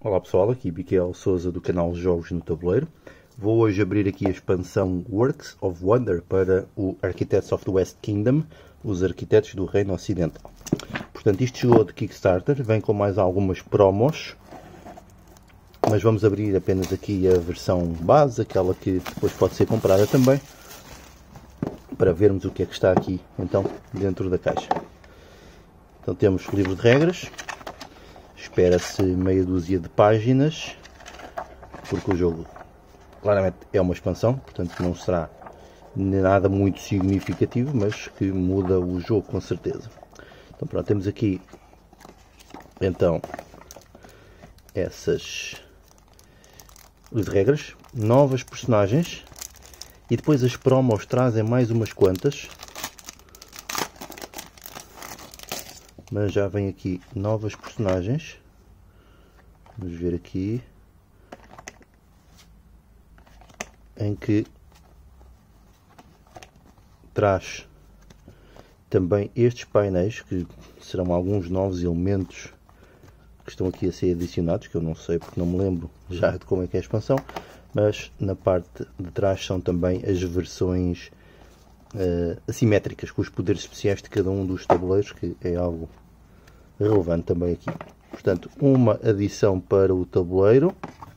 Olá pessoal, aqui Miquel Souza do canal Jogos no Tabuleiro. Vou hoje abrir aqui a expansão Works of Wonder para o Architects of the West Kingdom, os arquitetos do Reino Ocidental. Portanto, isto chegou de Kickstarter, vem com mais algumas promos, mas vamos abrir apenas aqui a versão base, aquela que depois pode ser comprada também, para vermos o que é que está aqui então dentro da caixa. Então temos o livro de regras. Espera-se meia dúzia de páginas, porque o jogo claramente é uma expansão, portanto não será nada muito significativo, mas que muda o jogo com certeza. Então pronto, temos aqui então essas regras, novas personagens, e depois as promos trazem mais umas quantas. Mas já vem aqui novas personagens. Vamos ver aqui. Em que traz também estes painéis, que serão alguns novos elementos que estão aqui a ser adicionados, que eu não sei porque não me lembro já de como é que é a expansão. Mas na parte de trás são também as versões assimétricas, com os poderes especiais de cada um dos tabuleiros, que é algo relevante também aqui. Portanto, uma adição para o tabuleiro.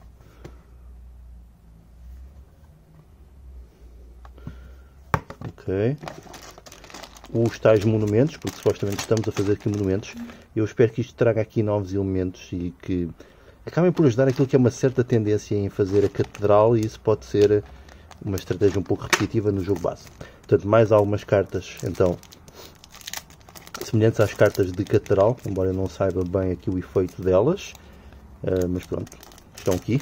Ok. Os tais monumentos, porque supostamente estamos a fazer aqui monumentos. Eu espero que isto traga aqui novos elementos e que acabem por ajudar aquilo que é uma certa tendência em fazer a catedral, e isso pode ser uma estratégia um pouco repetitiva no jogo base. Portanto, mais algumas cartas, então, semelhantes às cartas de catedral, embora eu não saiba bem aqui o efeito delas, mas pronto, estão aqui.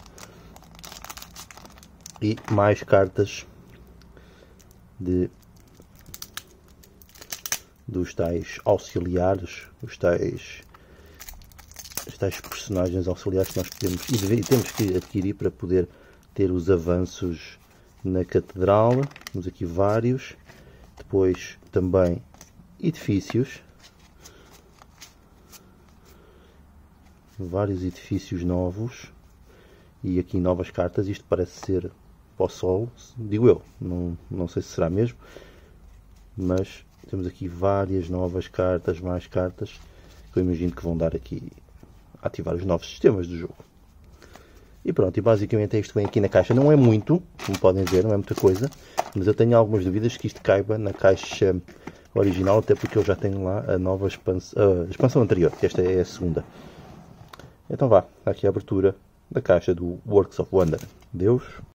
E mais cartas dos tais auxiliares, os tais personagens auxiliares que nós podemos e temos que adquirir para poder ter os avanços na catedral. Temos aqui vários. Depois também edifícios, vários edifícios novos, e aqui novas cartas. Isto parece ser para o sol, digo eu, não sei se será mesmo, mas temos aqui várias novas cartas, mais cartas, que eu imagino que vão dar aqui a ativar os novos sistemas do jogo. E pronto, e basicamente é isto que vem aqui na caixa. Não é muito, como podem ver, não é muita coisa, mas eu tenho algumas dúvidas que isto caiba na caixa original, até porque eu já tenho lá a nova expansão, a expansão anterior, que esta é a segunda. Então vá, aqui a abertura da caixa do Works of Wonder. Deus.